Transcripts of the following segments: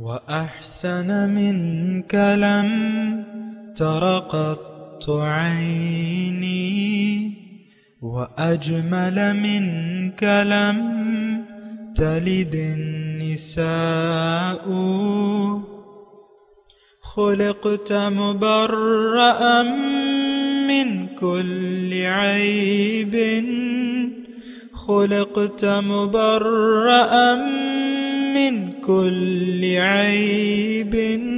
وأحسن منك لم تر قط عيني وأجمل منك لم تلد النساء خلقت مبرأ من كل عيب خلقت مبرأ من كل عيب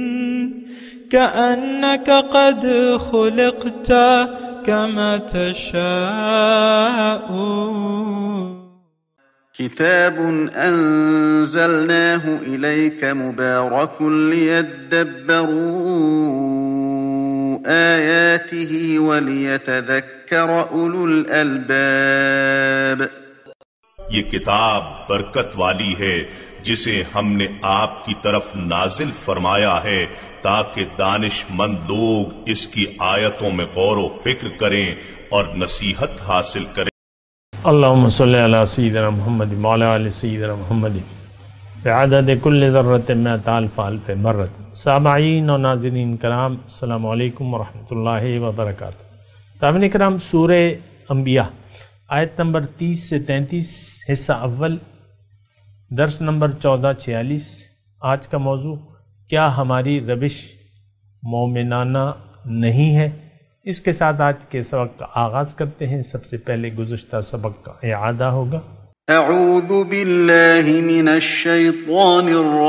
كأنك قد خلقت كما تشاء. كتاب أنزلناه إليك مبارك ليدبروا آياته وليتذكر أولو الألباب. یہ کتاب برکت والی ہے جسے ہم نے آپ کی طرف نازل فرمایا ہے تاکہ دانش مند لوگ اس کی آیتوں میں غور و فکر کریں اور نصیحت حاصل کریں. اللہم صلی علی سیدنا محمد وعلی آل سیدنا محمد بعدد کل ذرۃ مئۃ الف الف مرۃ. سامعین و ناظرین کرام، السلام علیکم ورحمۃ اللہ وبرکاتہ. سامعین کرام، سورہ انبیاء آیت نمبر 30 سے 33 حصہ اول، درس نمبر 1446. آج کا موضوع کیا ہماری روش مومنانہ نہیں ہے؟ اس کے ساتھ آج کے سبق کا آغاز کرتے ہیں. سب سے پہلے گزشتہ سبق کا اعادہ ہوگا. اعوذ باللہ من الشیطان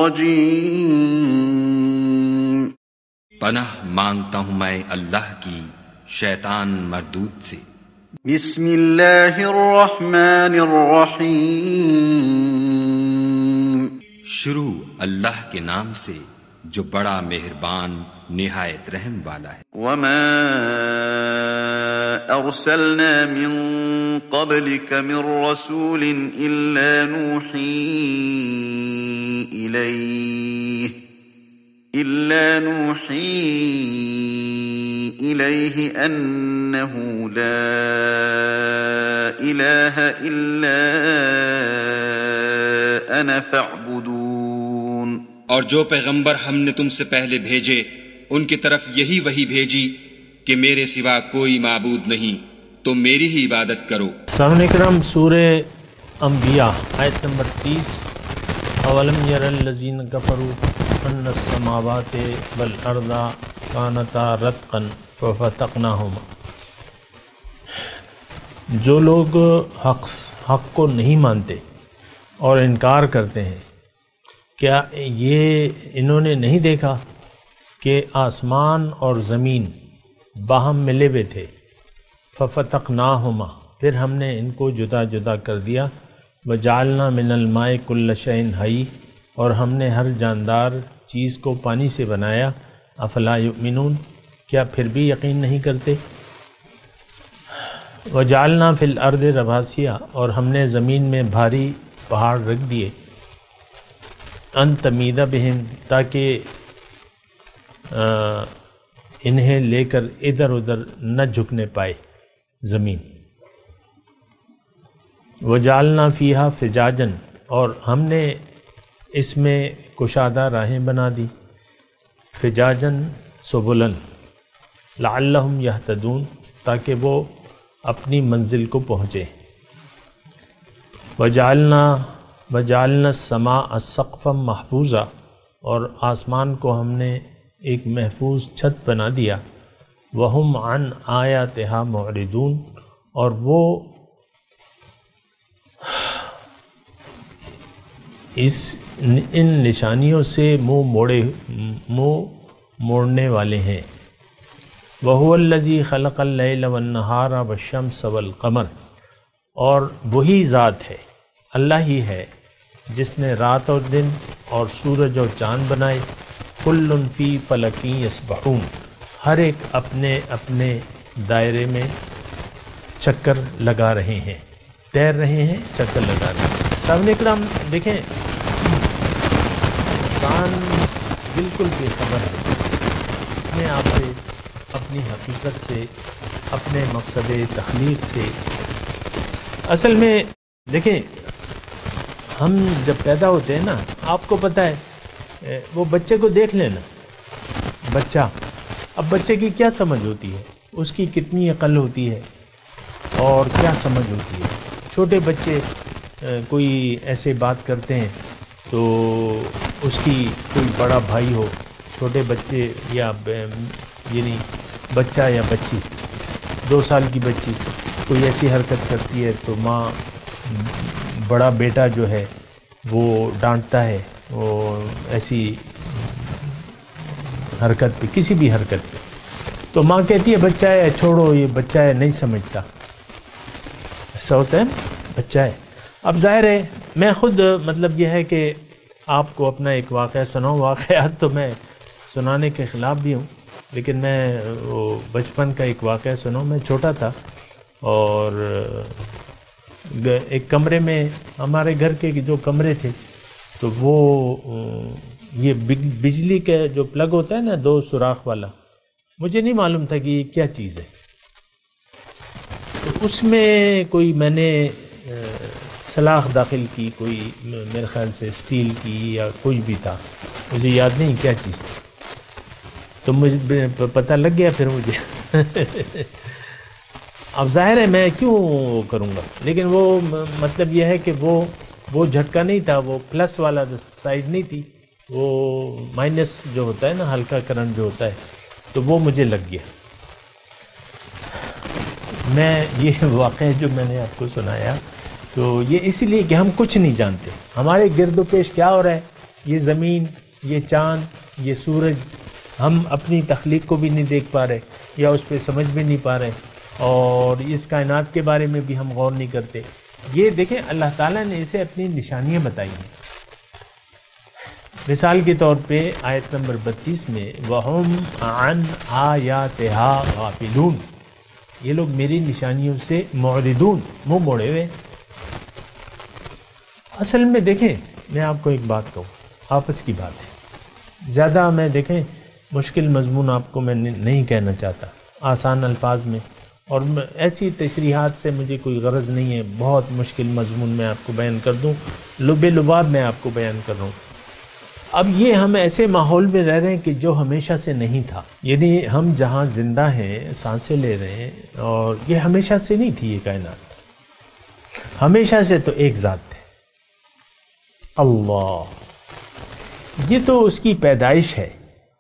الرجیم. پناہ مانگتا ہوں میں اللہ کی شیطان مردود سے. بسم اللہ الرحمن الرحیم. شروع اللہ کے نام سے جو بڑا مہربان نہایت رحم والا ہے. وما ارسلنا من قبلك من رسول الا نوحی الیہ انہ لا الہ الا انا فاعبدون. اور جو پیغمبر ہم نے تم سے پہلے بھیجے ان کی طرف یہی وحی بھیجی کہ میرے سوا کوئی معبود نہیں، تم میری ہی عبادت کرو. سامعین کرام، سورہ انبیاء آیت نمبر 30. اولم یر الذین کفروا ان السماوات والارض کانتا رتقا ففتقناہما. جو لوگ حق کو نہیں مانتے اور انکار کرتے ہیں، کیا یہ انہوں نے نہیں دیکھا کہ آسمان اور زمین باہم ملے ہوئے تھے؟ ففتقناہما، پھر ہم نے ان کو جدا جدا کر دیا. وجعلنا من الماء کل شیء حی، اور ہم نے ہر جاندار چیز کو پانی سے بنایا. افلا یؤمنون، کیا پھر بھی یقین نہیں کرتے؟ وجعلنا فی الارض رواسیا، اور ہم نے زمین میں بھاری پہاڑ رکھ دیے. ان تمید بہم، تاکہ انہیں لے کر ادھر ادھر نہ جھکنے پائے زمین. وجعلنا فیہا فجاجن، اور ہم نے اس میں کشادہ راہیں بنا دی. فجاجن سبلن لعلہم یہتدون، تاکہ وہ اپنی منزل کو پہنچے. وجعلنا السماء سقفا محفوظا، اور آسمان کو ہم نے ایک محفوظ چھت بنا دیا. وہم عن آیاتہا معرضون، اور وہ ان نشانیوں سے منہ موڑنے والے ہیں. وَهُوَ الَّذِي خَلَقَ اللَّيْلَ وَالنَّهَارَ وَالشَّمْسَ وَالْقَمَرَ، اور وہی ذات ہے، اللہ ہی ہے جس نے رات اور دن اور سورج اور چاند بنائے. كُلٌّ فِي فَلَكٍ يَسْبَحُونَ، ہر ایک اپنے اپنے دائرے میں چکر لگا رہے ہیں، تیر رہے ہیں، چکر لگا رہے ہیں. سامعین کرام دیکھیں، انسان بالکل بے خبر ہے اپنے آپ سے، اپنی حقیقت سے، اپنے مقصد تخلیق سے. اصل میں دیکھیں، ہم جب پیدا ہوتے ہیں نا، آپ کو پتہ ہے وہ بچے کو دیکھ لینا، بچہ، اب بچے کی کیا سمجھ ہوتی ہے، اس کی کتنی عقل ہوتی ہے اور کیا سمجھ ہوتی ہے. چھوٹے بچے کوئی ایسے بات کرتے ہیں تو اس کی کوئی بڑا بھائی ہو، چھوٹے بچے یا یعنی بچہ یا بچی 2 سال کی بچی کوئی ایسی حرکت کرتی ہے تو ماں، بڑا بیٹا جو ہے وہ ڈانٹتا ہے وہ ایسی حرکت پہ، کسی بھی حرکت پہ، تو ماں کہتی ہے بچہ ہے، چھوڑو یہ بچہ ہے، نہیں سمجھتا. ایسا ہوتا ہے نا، بچہ ہے. اب ظاہر ہے میں خود مطلب یہ ہے کہ آپ کو اپنا ایک واقعہ سناؤں. واقعات تو میں سنانے کے خلاف بھی ہوں، لیکن میں وہ بچپن کا ایک واقعہ سناؤں. میں چھوٹا تھا اور ایک کمرے میں، ہمارے گھر کے جو کمرے تھے تو وہ یہ بجلی کا جو پلگ ہوتا ہے نا 2 سوراخ والا، مجھے نہیں معلوم تھا کہ یہ کیا چیز ہے. تو اس میں کوئی میں نے سلاخ داخل کی، کوئی میرے خیال سے اسٹیل کی یا کوئی بھی تھا، مجھے یاد نہیں کیا چیز تھی. تو مجھے پتہ لگ گیا پھر مجھے. اب ظاہر ہے میں کیوں کروں گا، لیکن وہ مطلب یہ ہے کہ وہ جھٹکا نہیں تھا، وہ پلس والا سائڈ نہیں تھی، وہ مائنس جو ہوتا ہے نا، ہلکا کرنٹ جو ہوتا ہے، تو وہ مجھے لگ گیا. میں یہ واقعہ جو میں نے آپ کو سنایا تو یہ اس لیے کہ ہم کچھ نہیں جانتے ہمارے گرد و پیش کیا ہو رہا ہے. یہ زمین، یہ چاند، یہ سورج، ہم اپنی تخلیق کو بھی نہیں دیکھ پا رہے یا اس پہ سمجھ بھی نہیں پا رہے، اور اس کائنات کے بارے میں بھی ہم غور نہیں کرتے. یہ دیکھیں اللہ تعالیٰ نے اسے اپنی نشانیاں بتائی ہیں. مثال کے طور پہ آیت نمبر 32 میں وَهُمْ عَنْ آيَاتِهَا غَافِلُونَ، یہ لوگ میری نشانیوں سے معرضون، منہ موڑے ہوئے. اصل میں دیکھیں میں آپ کو ایک بات کہوں، آپس کی بات ہے، زیادہ میں دیکھیں مشکل مضمون آپ کو میں نہیں کہنا چاہتا، آسان الفاظ میں، اور ایسی تشریحات سے مجھے کوئی غرض نہیں ہے بہت مشکل مضمون میں آپ کو بیان کر دوں، لب لباب میں آپ کو بیان کر رہا ہوں. اب یہ ہم ایسے ماحول میں رہ رہے ہیں کہ جو ہمیشہ سے نہیں تھا، یعنی ہم جہاں زندہ ہیں، سانسیں لے رہے ہیں، اور یہ ہمیشہ سے نہیں تھی. یہ کائنات ہمیشہ سے تو ایک ذات تھے، اللہ. یہ تو اس کی پیدائش ہے،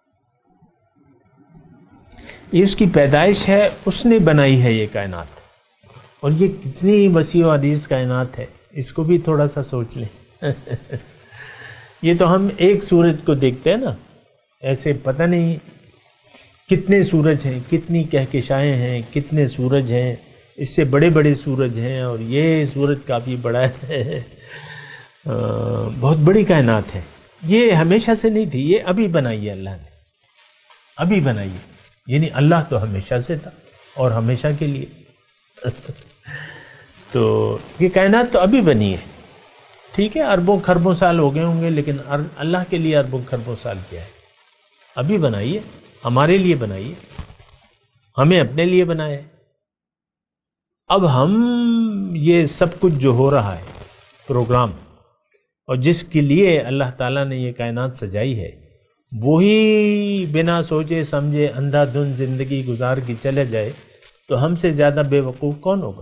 یہ اس کی پیدائش ہے، اس نے بنائی ہے یہ کائنات. اور یہ کتنی وسیع و عریض کائنات ہے، اس کو بھی تھوڑا سا سوچ لیں. یہ تو ہم ایک سورج کو دیکھتے ہیں نا، ایسے پتہ نہیں کتنے سورج ہیں، کتنی کہکشائیں ہیں، کتنے سورج ہیں، اس سے بڑے بڑے سورج ہیں، اور یہ سورج کافی بڑا ہے. بہت بڑی کائنات ہے. یہ ہمیشہ سے نہیں تھی، یہ ابھی بنائی ہے اللہ نے، ابھی بنائی ہے. یعنی اللہ تو ہمیشہ سے تھا اور ہمیشہ کے لیے. تو یہ کائنات تو ابھی بنی ہے، ٹھیک ہے، اربوں خربوں سال ہو گئے ہوں گے، لیکن اللہ کے لیے اربوں خربوں سال کیا ہے؟ ابھی بنائی ہے، ہمارے لیے بنائی ہے، ہمیں اپنے لیے بنایا ہے. اب ہم یہ سب کچھ جو ہو رہا ہے پروگرام، اور جس کے لیے اللہ تعالیٰ نے یہ کائنات سجائی ہے، وہی بنا سوچے سمجھے اندھا دھند زندگی گزار کے چلے جائے تو ہم سے زیادہ بے وقوف کون ہوگا؟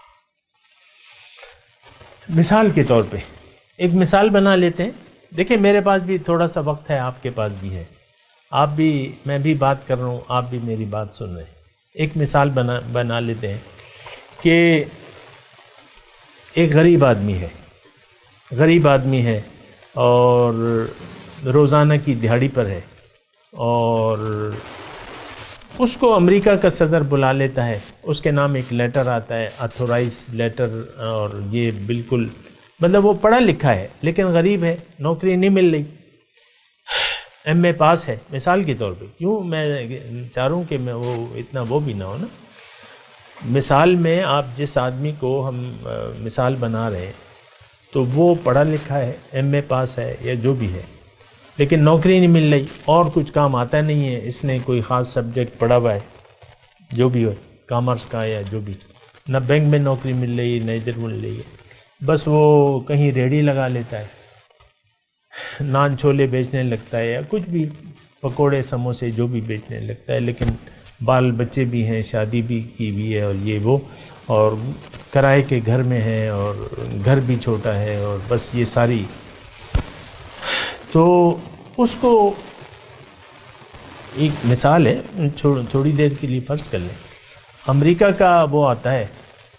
مثال کے طور پہ ایک مثال بنا لیتے ہیں. دیکھیں میرے پاس بھی تھوڑا سا وقت ہے، آپ کے پاس بھی ہے، آپ بھی، میں بھی بات کر رہا ہوں، آپ بھی میری بات سن رہے ہیں. ایک مثال بنا لیتے ہیں کہ ایک غریب آدمی ہے اور روزانہ کی دہاڑی پر ہے، اور اس کو امریکہ کا صدر بلا لیتا ہے، اس کے نام ایک لیٹر آتا ہے، آتھورائز لیٹر، اور یہ بالکل مطلب وہ پڑھا لکھا ہے لیکن غریب ہے، نوکری نہیں مل رہی، ایم اے پاس ہے مثال کے طور پہ. کیوں میں چاہ رہا ہوں کہ میں وہ اتنا وہ بھی نہ ہو نا. مثال میں آپ جس آدمی کو ہم مثال بنا رہے ہیں تو وہ پڑھا لکھا ہے، ایم اے پاس ہے یا جو بھی ہے، لیکن نوکری نہیں مل رہی، اور کچھ کام آتا نہیں ہے، اس نے کوئی خاص سبجیکٹ پڑھا ہوا ہے، جو بھی ہو، کامرس کا یا جو بھی، نہ بینک میں نوکری مل رہی ہے، نہ ادھر مل رہی ہے، بس وہ کہیں ریڑھی لگا لیتا ہے. نان چھولے بیچنے لگتا ہے یا کچھ بھی پکوڑے سموسے جو بھی بیچنے لگتا ہے، لیکن بال بچے بھی ہیں، شادی بھی کی ہوئی ہے اور یہ وہ، اور کرائے کے گھر میں ہے اور گھر بھی چھوٹا ہے، اور بس یہ ساری. تو اس کو ایک مثال ہے، تھوڑی دیر کے لیے فرض کر لیں، امریکہ کا وہ آتا ہے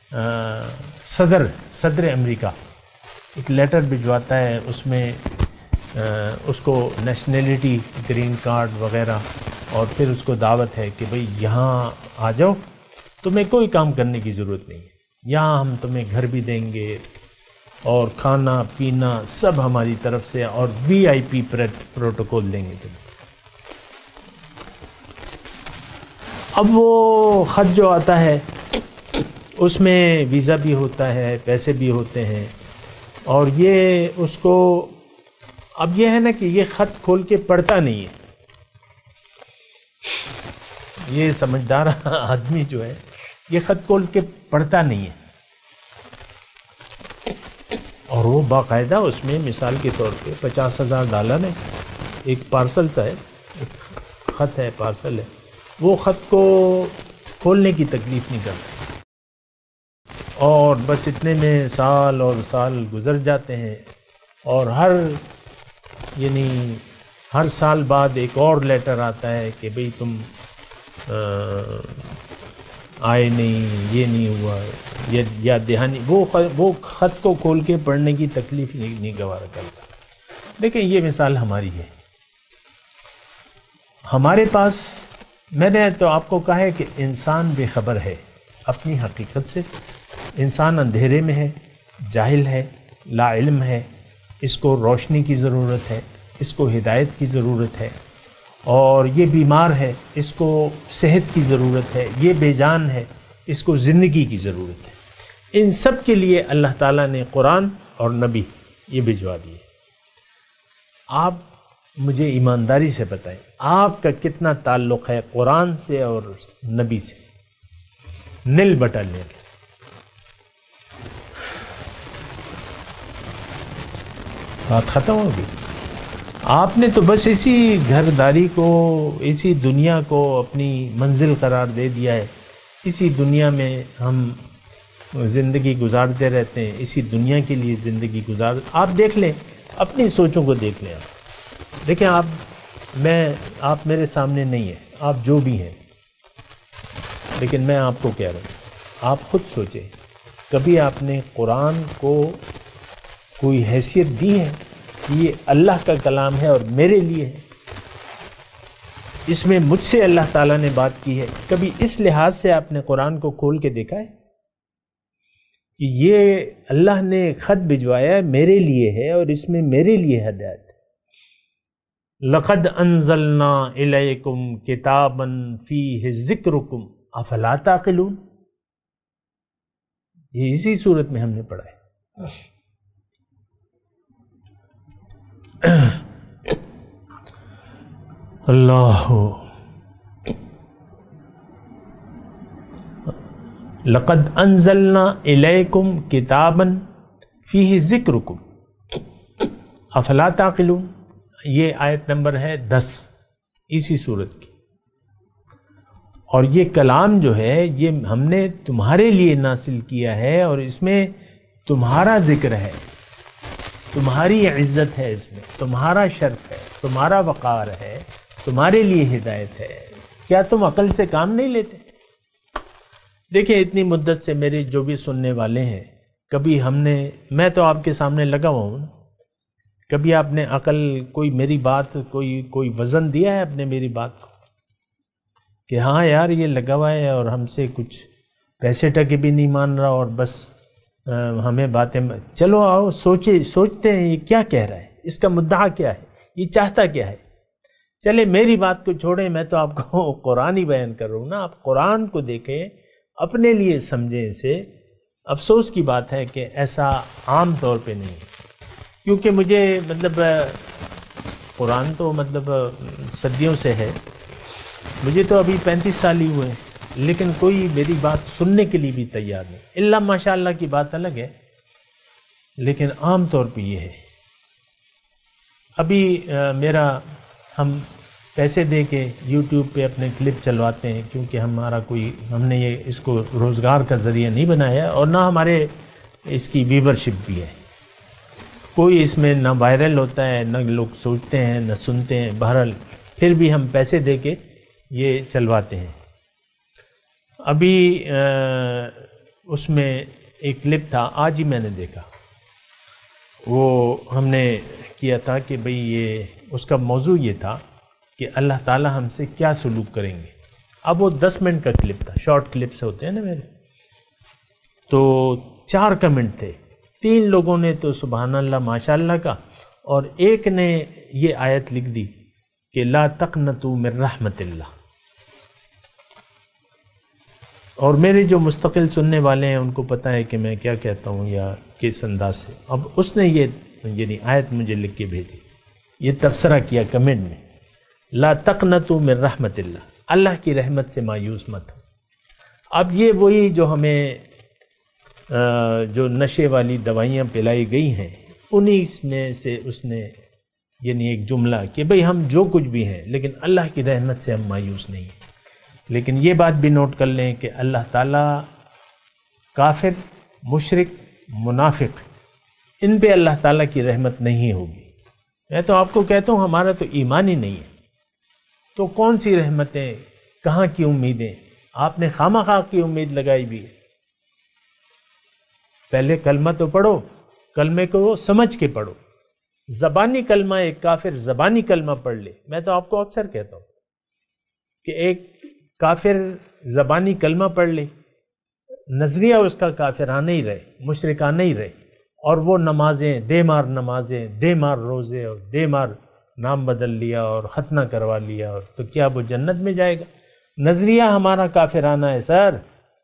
صدر امریکہ ایک لیٹر بھجواتا ہے، اس میں اس کو نیشنلٹی، گرین کارڈ وغیرہ، اور پھر اس کو دعوت ہے کہ بھئی یہاں آ جاؤ، تمہیں کوئی کام کرنے کی ضرورت نہیں ہے، یہاں ہم تمہیں گھر بھی دیں گے اور کھانا پینا سب ہماری طرف سے، اور VIP پروٹوکول دیں گے تمہیں. اب وہ خط جو آتا ہے اس میں ویزا بھی ہوتا ہے، پیسے بھی ہوتے ہیں، اور یہ اس کو اب یہ ہے نا کہ یہ خط کھول کے پڑھتا نہیں ہے. یہ سمجھدار آدمی جو ہے یہ خط کھول کے پڑھتا نہیں ہے، اور وہ باقاعدہ اس میں مثال کے طور پہ $50,000 ہے، ایک پارسل سا ہے، ایک خط ہے، پارسل ہے، وہ خط کو کھولنے کی تکلیف نہیں کرتا، اور بس اتنے میں سال اور سال گزر جاتے ہیں، اور ہر سال بعد ایک اور لیٹر آتا ہے کہ بھئی تم آئے نہیں، یہ نہیں ہوا، یا دہانی. وہ خط کو کھول کے پڑھنے کی تکلیف نہیں گوارا کرتا. لیکن یہ مثال ہماری ہے. ہمارے پاس، میں نے تو آپ کو کہا ہے کہ انسان بے خبر ہے اپنی حقیقت سے، انسان اندھیرے میں ہے، جاہل ہے، لا علم ہے، اس کو روشنی کی ضرورت ہے، اس کو ہدایت کی ضرورت ہے، اور یہ بیمار ہے، اس کو صحت کی ضرورت ہے، یہ بے جان ہے، اس کو زندگی کی ضرورت ہے. ان سب کے لیے اللہ تعالیٰ نے قرآن اور نبی یہ بھجوا دیے. آپ مجھے ایمانداری سے بتائیں آپ کا کتنا تعلق ہے قرآن سے اور نبی سے؟ نل بٹا نل. بات ختم ہوگی. آپ نے تو بس اسی گھرداری کو، اسی دنیا کو اپنی منزل قرار دے دیا ہے. اسی دنیا میں ہم زندگی گزارتے رہتے ہیں، اسی دنیا کے لیے زندگی آپ دیکھ لیں، اپنی سوچوں کو دیکھ لیں. آپ دیکھیں، آپ میرے سامنے نہیں ہیں، آپ جو بھی ہیں، لیکن میں آپ کو کہہ رہا ہوں، آپ خود سوچیں، کبھی آپ نے قرآن کو کوئی حیثیت دی ہے کہ یہ اللہ کا کلام ہے اور میرے لیے ہے، اس میں مجھ سے اللہ تعالیٰ نے بات کی ہے؟ کبھی اس لحاظ سے آپ نے قرآن کو کھول کے دیکھا ہے کہ یہ اللہ نے خط بھجوایا ہے، میرے لیے ہے، اور اس میں میرے لیے ہدایت ہے. لَقَدْ أَنزَلْنَا إِلَيْكُمْ كِتَابًا فِيهِ ذِكْرُكُمْ أَفَلَا تَعْقِلُونَ. یہ اسی صورت میں ہم نے پڑھا ہے. اللہ، لقد انزلنا الیکم کتابا فیہ ذکرکم افلا تعقلون. یہ آیت نمبر ہے 10 اسی صورت کی. اور یہ کلام جو ہے یہ ہم نے تمہارے لیے نازل کیا ہے، اور اس میں تمہارا ذکر ہے، تمہاری عزت ہے، اس میں تمہارا شرف ہے، تمہارا وقار ہے، تمہارے لیے ہدایت ہے. کیا تم عقل سے کام نہیں لیتے؟ دیکھیں، اتنی مدت سے میرے جو بھی سننے والے ہیں، کبھی میں تو آپ کے سامنے لگا ہوا ہوں، کبھی آپ نے عقل کوئی میری بات کوئی وزن دیا ہے اپنے میری بات کو کہ ہاں یار یہ لگا ہوا ہے اور ہم سے کچھ پیسے ٹکے بھی نہیں مان رہا، اور بس ہمیں باتیں، چلو آؤ سوچتے ہیں یہ کیا کہہ رہا ہے، اس کا مدعا کیا ہے، یہ چاہتا کیا ہے. چلے میری بات کو چھوڑیں، میں تو آپ کو قرآن ہی بیان کر رہا ہوں نا. آپ قرآن کو دیکھیں، اپنے لیے سمجھیں اسے. افسوس کی بات ہے کہ ایسا عام طور پہ نہیں ہے، کیونکہ مجھے قرآن تو صدیوں سے ہے، مجھے تو ابھی 35 سال ہی ہوئے، لیکن کوئی میری بات سننے کے لیے بھی تیار نہیں. اللہ ماشاء اللہ کی بات الگ ہے، لیکن عام طور پہ یہ ہے ابھی میرا ہم پیسے دے کے یوٹیوب پہ اپنے کلپ چلواتے ہیں کیونکہ ہم نے یہ اس کو روزگار کا ذریعہ نہیں بنایا اور نہ ہمارے اس کی ویورشپ بھی ہے، کوئی اس میں نہ وائرل ہوتا ہے، نہ لوگ سوچتے ہیں، نہ سنتے ہیں، بہرحال پھر بھی ہم پیسے دے کے یہ چلواتے ہیں۔ ابھی اس میں ایک کلپ تھا، آج ہی میں نے دیکھا، وہ ہم نے کیا تھا کہ بھئی یہ اس کا موضوع یہ تھا کہ اللہ تعالیٰ ہم سے کیا سلوک کریں گے۔ اب وہ 10 منٹ کا کلپ تھا، شارٹ کلپس ہوتے ہیں نا میرے، تو 4 کمنٹ تھے، 3 لوگوں نے تو سبحان اللہ ماشاء اللہ کا، اور ایک نے یہ آیت لکھ دی کہ لا تقنطوا من رحمت اللہ۔ اور میرے جو مستقل سننے والے ہیں ان کو پتہ ہے کہ میں کیا کہتا ہوں یا کس انداز سے۔ اب اس نے یہ یعنی آیت مجھے لکھ کے بھیجی، یہ تبصرہ کیا کمنٹ میں، لا تقنطوا من رحمت اللہ، اللہ کی رحمت سے مایوس مت ہو۔ اب یہ وہی جو ہمیں جو نشے والی دوائیاں پلائی گئی ہیں، انہی میں سے اس نے یعنی ایک جملہ کہ بھئی ہم جو کچھ بھی ہیں لیکن اللہ کی رحمت سے ہم مایوس نہیں ہیں۔ لیکن یہ بات بھی نوٹ کر لیں کہ اللہ تعالیٰ کافر، مشرک، منافق، ان پہ اللہ تعالیٰ کی رحمت نہیں ہوگی۔ میں تو آپ کو کہتا ہوں ہمارا تو ایمان ہی نہیں ہے، تو کون سی رحمتیں، کہاں کی امیدیں؟ آپ نے خواہ کی امید لگائی بھی ہے۔ پہلے کلمہ تو پڑھو، کلمے کو سمجھ کے پڑھو۔ زبانی کلمہ ایک کافر زبانی کلمہ پڑھ لے، میں تو آپ کو اکثر کہتا ہوں کہ ایک کافر زبانی کلمہ پڑھ لے، نظریہ اس کا کافرانہ ہی رہے، مشرکانہ ہی رہے، اور وہ نمازیں دے مار روزے اور دے مار نام بدل لیا اور ختنہ کروا لیا، اور تو کیا وہ جنت میں جائے گا؟ نظریہ ہمارا کافرانہ ہے سر۔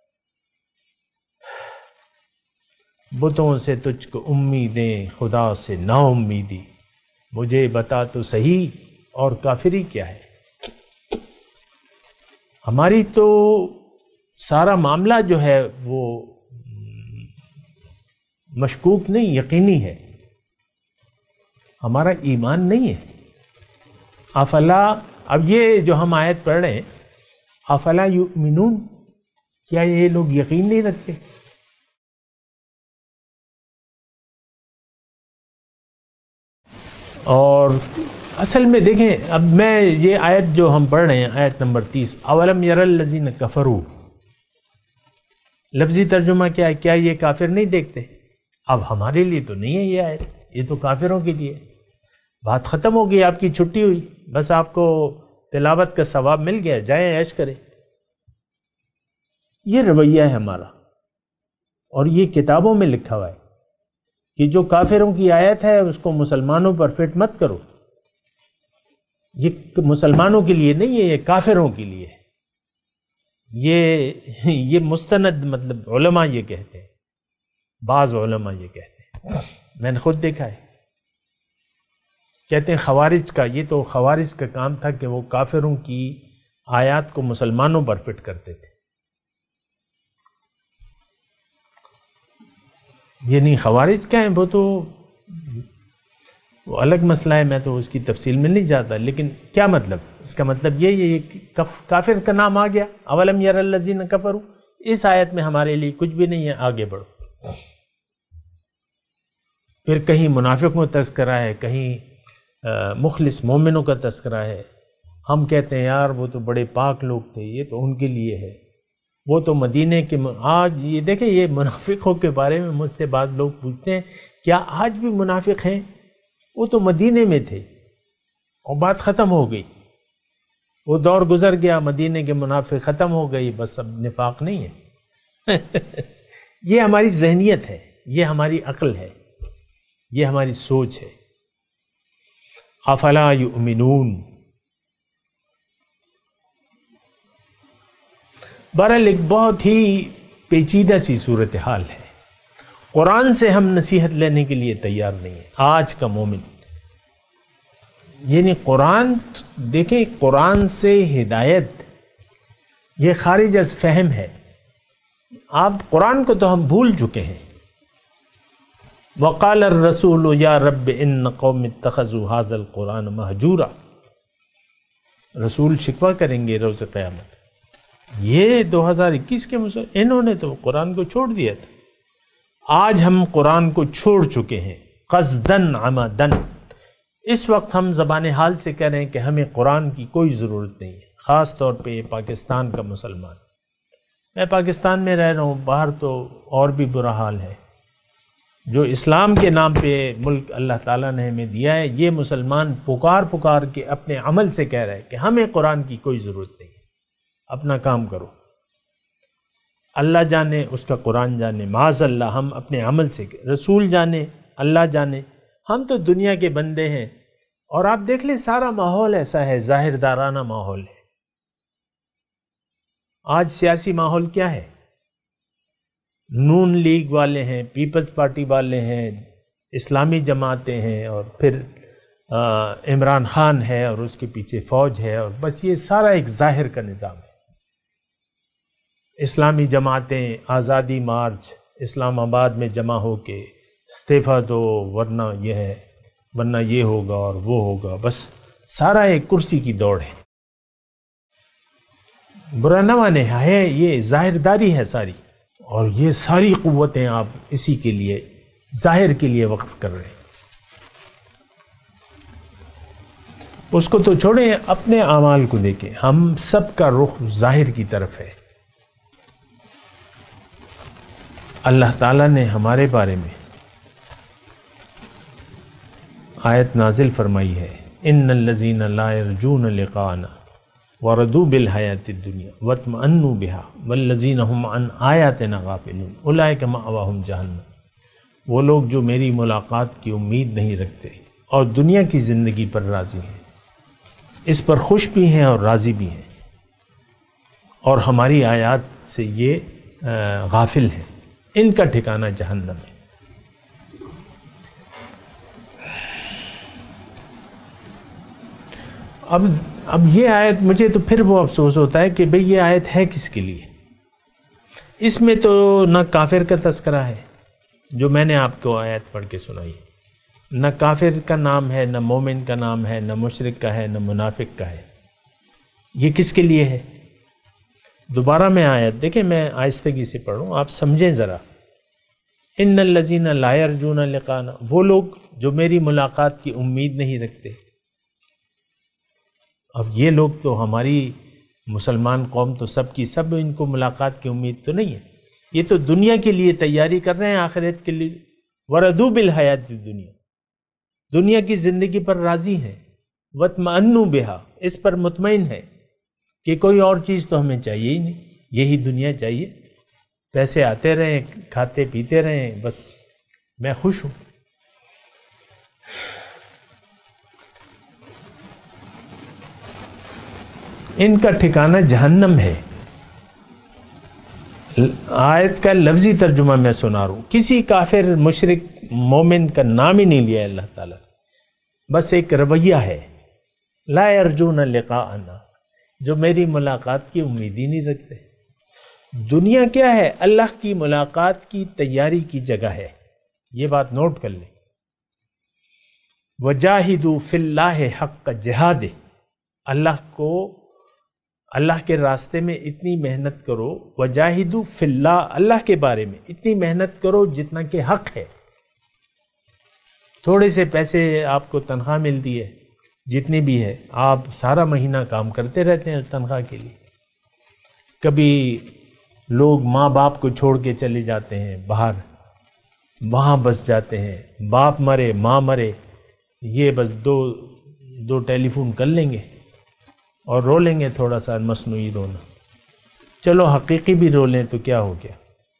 بتوں سے تجھ کو امیدیں، خدا سے نا امیدی، مجھے بتا تو صحیح اور کافری کیا ہے؟ ہماری تو سارا معاملہ جو ہے وہ مشکوک نہیں، یقینی ہے، ہمارا ایمان نہیں ہے۔ افلا، اب یہ جو ہم آیت پڑھ رہے ہیں، افلا یؤمنون، کیا یہ لوگ یقین نہیں رکھتے؟ اور اصل میں دیکھیں، اب میں یہ آیت جو ہم پڑھ رہے ہیں، آیت نمبر 30، اولم یر الذین کفروا، لفظی ترجمہ کیا ہے؟ کیا یہ کافر نہیں دیکھتے؟ اب ہمارے لیے تو نہیں ہے یہ آیت، یہ تو کافروں کے لیے۔ بات ختم ہو گئی، آپ کی چھٹی ہوئی، بس آپ کو تلاوت کا ثواب مل گیا، جائیں عیش کریں۔ یہ رویہ ہے ہمارا، اور یہ کتابوں میں لکھا ہوا ہے کہ جو کافروں کی آیت ہے اس کو مسلمانوں پر فٹ مت کرو۔ یہ مسلمانوں کے لیے نہیں ہے، یہ کافروں کے لیے ہے۔ یہ مستند، مطلب علماء یہ کہتے ہیں، بعض علماء یہ کہتے ہیں، میں نے خود دیکھا ہے، کہتے ہیں خوارج کا، یہ تو خوارج کا کام تھا کہ وہ کافروں کی آیات کو مسلمانوں پر فٹ کرتے تھے۔ یہ نہیں، خوارج کیا ہیں، وہ تو وہ الگ مسئلہ ہے، میں تو اس کی تفصیل میں نہیں جاتا، لیکن کیا مطلب؟ اس کا مطلب یہ کافر کا نام آ گیا، اولم یر الذین کفروا، اس آیت میں ہمارے لیے کچھ بھی نہیں ہے، آگے بڑھو۔ پھر کہیں منافقوں کا تذکرہ ہے، کہیں مخلص مومنوں کا تذکرہ ہے۔ ہم کہتے ہیں یار وہ تو بڑے پاک لوگ تھے، یہ تو ان کے لیے ہے، وہ تو مدینے کے آج یہ دیکھیں، یہ منافقوں کے بارے میں مجھ سے بعض لوگ پوچھتے ہیں کیا آج بھی منافق ہیں؟ وہ تو مدینے میں تھے اور بات ختم ہو گئی، وہ دور گزر گیا، مدینے کے منافق ختم ہو گئی، بس اب نفاق نہیں ہے۔ یہ ہماری ذہنیت ہے، یہ ہماری عقل ہے، یہ ہماری سوچ ہے۔ افلا یؤمنون، بہرحال ایک بہت ہی پیچیدہ سی صورتحال ہے۔ قرآن سے ہم نصیحت لینے کے لیے تیار نہیں ہیں آج کا مومن، یعنی قرآن، دیکھیں قرآن سے ہدایت یہ خارج از فہم ہے۔ آپ قرآن کو تو ہم بھول چکے ہیں، وقال الرسول یا رب ان قوم اتخذوا هذا القرآن مہجورا، رسول شکوہ کریں گے روز قیامت، یہ 2021 کے انہوں نے تو قرآن کو چھوڑ دیا تھا، آج ہم قرآن کو چھوڑ چکے ہیں قصدن عمدن۔ اس وقت ہم زبان حال سے کہہ رہے ہیں کہ ہمیں قرآن کی کوئی ضرورت نہیں ہے، خاص طور پہ پاکستان کا مسلمان۔ میں پاکستان میں رہ رہا ہوں، باہر تو اور بھی برا حال ہے۔ جو اسلام کے نام پہ ملک اللہ تعالیٰ نے ہمیں دیا ہے، یہ مسلمان پکار کے اپنے عمل سے کہہ رہے ہیں کہ ہمیں قرآن کی کوئی ضرورت نہیں ہے، اپنا کام کرو۔ اللہ جانے، اس کا قرآن جانے، معاذ اللہ ہم اپنے عمل سے، رسول جانے، اللہ جانے، ہم تو دنیا کے بندے ہیں۔ اور آپ دیکھ لیں سارا ماحول ایسا ہے، ظاہر دارانہ ماحول ہے۔ آج سیاسی ماحول کیا ہے؟ نون لیگ والے ہیں، پیپلز پارٹی والے ہیں، اسلامی جماعتیں ہیں، اور پھر عمران خان ہے اور اس کے پیچھے فوج ہے، اور بس یہ سارا ایک ظاہر کا نظام ہے۔ اسلامی جماعتیں آزادی مارچ اسلام آباد میں جمع ہو کے استعفیٰ دو ورنہ یہ ہے، ورنہ یہ ہوگا اور وہ ہوگا، بس سارا ایک کرسی کی دوڑ ہے۔ برا نہ مانے، ہے یہ ظاہر داری ہے ساری، اور یہ ساری قوتیں آپ اسی کے لیے ظاہر کے لیے وقف کر رہے ہیں۔ اس کو تو چھوڑیں، اپنے اعمال کو دیکھیں، ہم سب کا رخ ظاہر کی طرف ہے۔ اللہ تعالیٰ نے ہمارے بارے میں آیت نازل فرمائی ہے، ان الذین لا یرجون لقاءنا وردوا بالحیات الدنیا واطمأنوا بها والذین هم عن آیاتنا غافلون اولئک مأواہم جہنم۔ وہ لوگ جو میری ملاقات کی امید نہیں رکھتے اور دنیا کی زندگی پر راضی ہیں، اس پر خوش بھی ہیں اور راضی بھی ہیں، اور ہماری آیات سے یہ غافل ہیں، ان کا ٹھکانہ جہنم ہے۔ اب یہ آیت، مجھے تو پھر وہ افسوس ہوتا ہے کہ بھئی یہ آیت ہے کس کے لیے؟ اس میں تو نہ کافر کا تذکرہ ہے جو میں نے آپ کو آیت پڑھ کے سنائی، نہ کافر کا نام ہے، نہ مومن کا نام ہے، نہ مشرک کا ہے، نہ منافق کا ہے۔ یہ کس کے لیے ہے؟ دوبارہ میں آیت دیکھیں، میں آہستگی سے پڑھوں، آپ سمجھیں ذرا۔ ان الذین لا یرجون لقاءنا، وہ لوگ جو میری ملاقات کی امید نہیں رکھتے۔ اب یہ لوگ تو ہماری مسلمان قوم تو سب کی سب ان کو ملاقات کی امید تو نہیں ہے، یہ تو دنیا کے لیے تیاری کر رہے ہیں، آخرت کے لیے۔ وردوا بالحیات الدنیا، دنیا کی زندگی پر راضی ہیں، واطمأنوا بها، اس پر مطمئن ہے کہ کوئی اور چیز تو ہمیں چاہیے ہی نہیں، یہی دنیا چاہیے، پیسے آتے رہیں، کھاتے پیتے رہیں، بس میں خوش ہوں۔ ان کا ٹھکانہ جہنم ہے۔ آیت کا لفظی ترجمہ میں سنا رہا ہوں، کسی کافر مشرک مومن کا نام ہی نہیں لیا اللہ تعالیٰ، بس ایک رویہ ہے، لا یرجون لقاءنا، جو میری ملاقات کی امید ہی نہیں رکھتے۔ دنیا کیا ہے؟ اللہ کی ملاقات کی تیاری کی جگہ ہے، یہ بات نوٹ کر لیں۔ وجاہدوا فی اللہ حق جہاد، اللہ کے راستے میں اتنی محنت کرو، وجاہدوا فی اللہ، اللہ کے بارے میں اتنی محنت کرو جتنا کہ حق ہے۔ تھوڑے سے پیسے آپ کو تنخواہ ملتی ہے، جتنی بھی ہے، آپ سارا مہینہ کام کرتے رہتے ہیں تنخواہ کے لیے۔ کبھی لوگ ماں باپ کو چھوڑ کے چلے جاتے ہیں باہر، وہاں بس جاتے ہیں، باپ مرے ماں مرے، یہ بس دو ٹیلی فون کر لیں گے اور رو لیں گے، تھوڑا سا مصنوعی رونا، چلو حقیقی بھی رو لیں تو کیا ہو گیا۔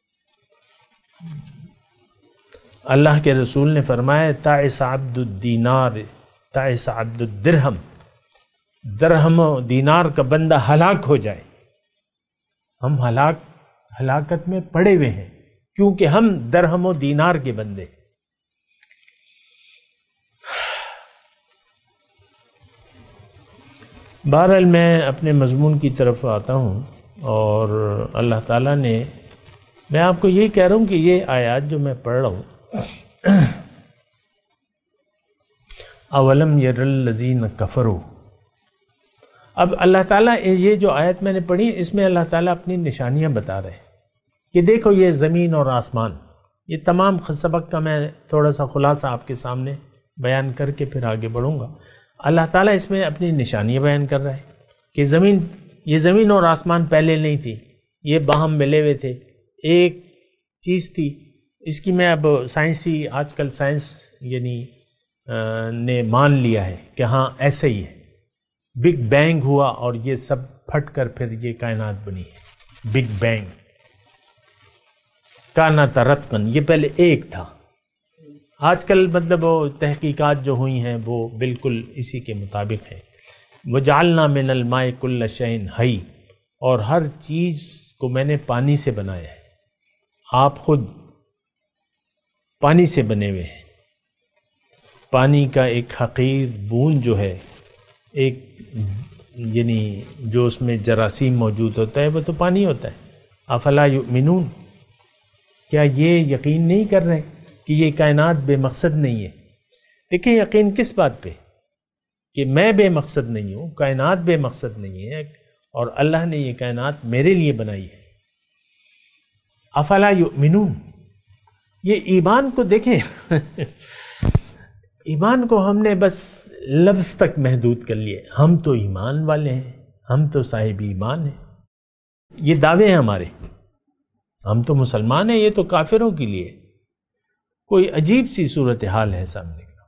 اللہ کے رسول نے فرمایا تعس عبد الدینار تعس عبد الدرہم، درہم و دینار کا بندہ ہلاک ہو جائے۔ ہم ہلاکت میں پڑے ہوئے ہیں کیونکہ ہم درہم و دینار کے بندے۔ بہرحال میں اپنے مضمون کی طرف آتا ہوں، اور اللہ تعالیٰ نے، میں آپ کو یہی کہہ رہا ہوں کہ یہ آیات جو میں پڑھ رہا ہوں اولم یر الذین کفروا. اب اللہ تعالیٰ یہ جو آیت میں نے پڑھی اس میں اللہ تعالیٰ اپنی نشانیاں بتا رہے ہیں کہ دیکھو یہ زمین اور آسمان، یہ تمام سبق کا میں تھوڑا سا خلاصہ آپ کے سامنے بیان کر کے پھر آگے بڑھوں گا. اللہ تعالیٰ اس میں اپنی نشانیاں بیان کر رہا ہے کہ یہ زمین اور آسمان پہلے نہیں تھی، یہ باہم ملے ہوئے تھے، ایک چیز تھی. اس کی میں اب آج کل سائنس یعنی نے مان لیا ہے کہ ہاں ایسا ہی ہے. بگ بینگ ہوا اور یہ سب پھٹ کر پھر یہ کائنات بنی ہے. بگ بینگ کانت رتقن، یہ پہلے ایک تھا. آج کل مطلب وہ تحقیقات جو ہوئی ہیں وہ بالکل اسی کے مطابق ہیں. وجعلنا من الماء کل شیء حی، اور ہر چیز کو میں نے پانی سے بنایا ہے. آپ خود پانی سے بنے ہوئے ہیں. پانی کا ایک حقیر بوند جو ہے، ایک یعنی جو اس میں جراثیم موجود ہوتا ہے وہ تو پانی ہوتا ہے. افلا یؤمنون، کیا یہ یقین نہیں کر رہے کہ یہ کائنات بے مقصد نہیں ہے؟ دیکھیں یقین کس بات پہ کہ میں بے مقصد نہیں ہوں، کائنات بے مقصد نہیں ہے، اور اللہ نے یہ کائنات میرے لیے بنائی ہے. افلا یؤمنون، یہ ایمان کو دیکھیں ایمان کو ہم نے بس لفظ تک محدود کر لیے. ہم تو ایمان والے ہیں، ہم تو صاحب ایمان ہیں، یہ دعوے ہیں ہمارے. ہم تو مسلمان ہیں، یہ تو کافروں کے لیے کوئی عجیب سی صورتحال ہے سامنے کا.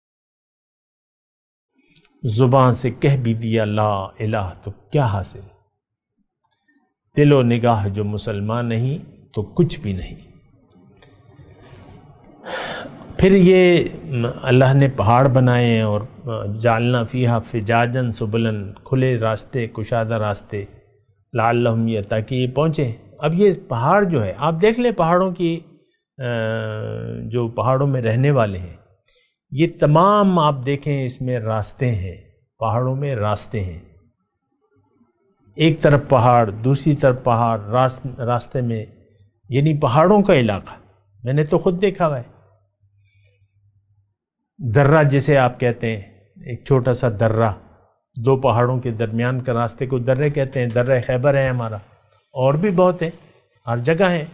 زبان سے کہہ بھی دیا لا الہ تو کیا حاصل، دل و نگاہ جو مسلمان نہیں تو کچھ بھی نہیں. پھر یہ اللہ نے پہاڑ بنائے ہیں اور جعلنا فیہا فجاجا سبلا، کھلے راستے، کشادہ راستے، لعلہم تاکہ یہ پہنچے. اب یہ پہاڑ جو ہے آپ دیکھ لیں، پہاڑوں کی جو پہاڑوں میں رہنے والے ہیں یہ تمام آپ دیکھیں اس میں راستے ہیں، پہاڑوں میں راستے ہیں. ایک طرف پہاڑ، دوسری طرف پہاڑ، راستے میں یعنی پہاڑوں کا علاقہ. میں نے تو خود دیکھا ہوا ہے. درہ جسے آپ کہتے ہیں، ایک چھوٹا سا درہ، دو پہاڑوں کے درمیان کا راستے کو درے کہتے ہیں. درہ خیبر ہے ہمارا، اور بھی بہت ہیں، ہر جگہ ہیں،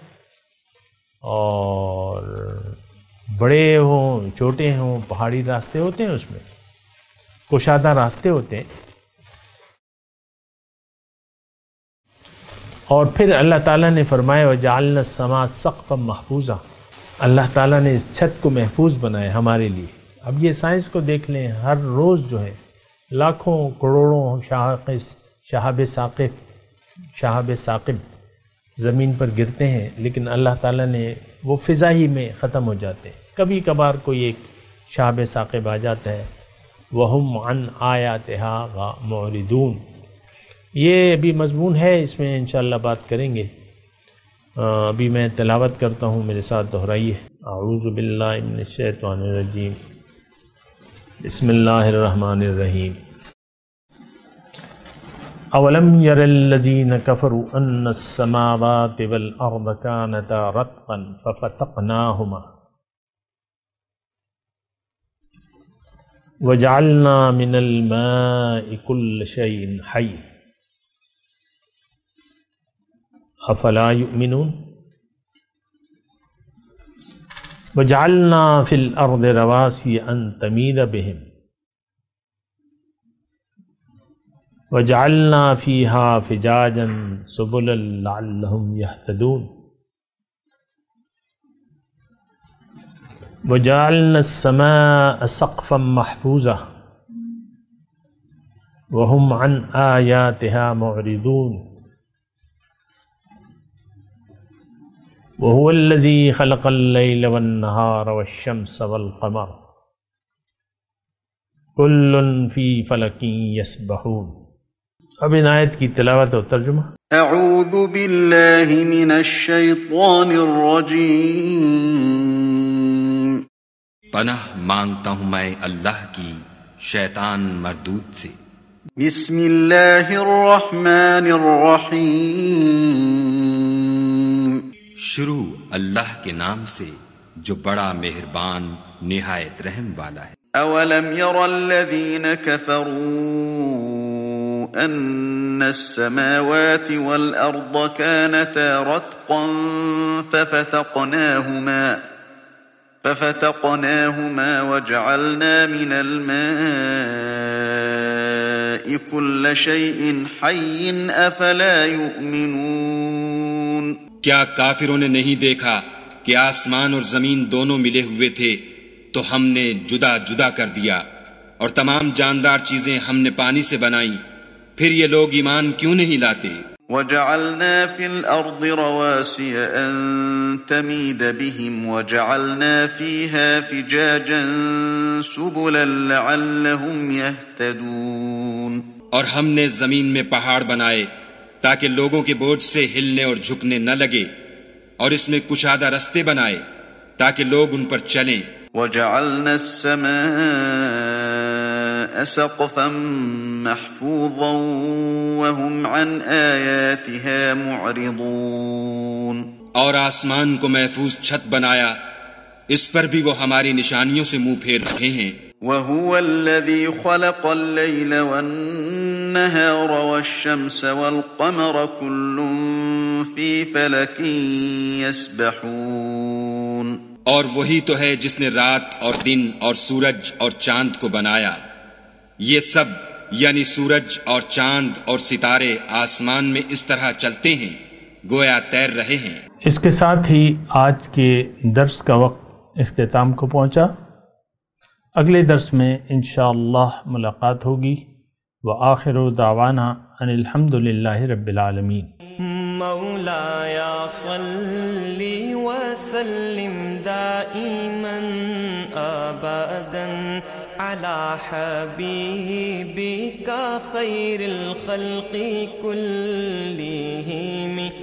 اور بڑے ہوں چھوٹے ہوں پہاڑی راستے ہوتے ہیں، اس میں کشادہ راستے ہوتے ہیں. اور پھر اللہ تعالیٰ نے فرمایا وجعلنا السماء سقفا محفوظا، اللہ تعالیٰ نے اس چھت کو محفوظ بنایا ہمارے لیے. اب یہ سائنس کو دیکھ لیں، ہر روز جو ہے لاکھوں کروڑوں شہاب ثاقب زمین پر گرتے ہیں، لیکن اللہ تعالیٰ نے وہ فضا ہی میں ختم ہو جاتے ہیں. کبھی کبھار کوئی ایک شہاب ثاقب آ جاتا ہے. وَهُمْ عَنْ آيَاتِهَا مُعْرِضُونَ، یہ ابھی مضمون ہے، اس میں انشاءاللہ بات کریں گے. ابھی میں تلاوت کرتا ہوں، میرے ساتھ دہرائیے. اعوذ باللہ من الشیطان الرجیم، بسم اللہ الرحمن الرحیم. اولم یر الذین کفروا ان السماوات والارض کانتا رتقا ففتقناہما وجعلنا من الماء كل شيء حي افلا يؤمنون وجعلنا في الارض رواسي ان تميد بهم وجعلنا فيها فجاجا سبلا لعلهم يهتدون وجعلنا السماء سقفا محفوظا وهم عن آياتها معرضون وهو الذي خلق الليل والنهار والشمس والقمر كل في فلك يسبحون. اب ان آیت کی تلاوت اور ترجمہ. اعوذ باللہ من الشیطان الرجیم، پناہ مانگتا ہوں میں اللہ کی شیطان مردود سے. بسم اللہ الرحمن الرحیم، شروع اللہ کے نام سے جو بڑا مہربان نہایت رحم والا ہے۔ أولم ير الذين كفروا أن السماوات والأرض كانتا رتقا ففتقناهما وجعلنا من الماء كل شيء حي أفلا يؤمنون۔ کیا کافروں نے نہیں دیکھا کہ آسمان اور زمین دونوں ملے ہوئے تھے تو ہم نے جدا جدا کر دیا، اور تمام جاندار چیزیں ہم نے پانی سے بنائیں، پھر یہ لوگ ایمان کیوں نہیں لاتے؟ وَجَعَلْنَا فِي الْأَرْضِ رَوَاسِيَ أَن تَمِيدَ بِهِمْ وَجَعَلْنَا فِيهَا فِجَاجًا سُبُلًا لَعَلَّهُمْ يَهْتَدُونَ۔ اور ہم نے زمین میں پہاڑ بنائے تاکہ لوگوں کے بوجھ سے ہلنے اور جھکنے نہ لگے، اور اس میں کشادہ رستے بنائے تاکہ لوگ ان پر چلیں۔ وَجَعَلْنَا السَّمَاءَ سَقْفًا مَحْفُوظًا وَهُمْ عَنْ آيَاتِهَا مُعْرِضُونَ۔ اور آسمان کو محفوظ چھت بنایا، اس پر بھی وہ ہماری نشانیوں سے منہ پھیر رہے ہیں۔ وَهُوَ الَّذِي خَلَقَ اللَّيْلَ وَالنَّهَارَ وَالشَّمْسَ وَالْقَمَرَ كُلٌّ فِي فَلَكٍ يَسْبَحُونَ۔ اور وہی تو ہے جس نے رات اور دن اور سورج اور چاند کو بنایا، یہ سب یعنی سورج اور چاند اور ستارے آسمان میں اس طرح چلتے ہیں گویا تیر رہے ہیں۔ اس کے ساتھ ہی آج کے درس کا وقت اختتام کو پہنچا۔ اگلے درس میں انشاءاللہ ملاقات ہوگی۔ وآخر دعوانا ان الحمد للہ رب العالمین۔ مولایا صلی وسلم دائما ابدا علی حبیبک خیر الخلق کلهم۔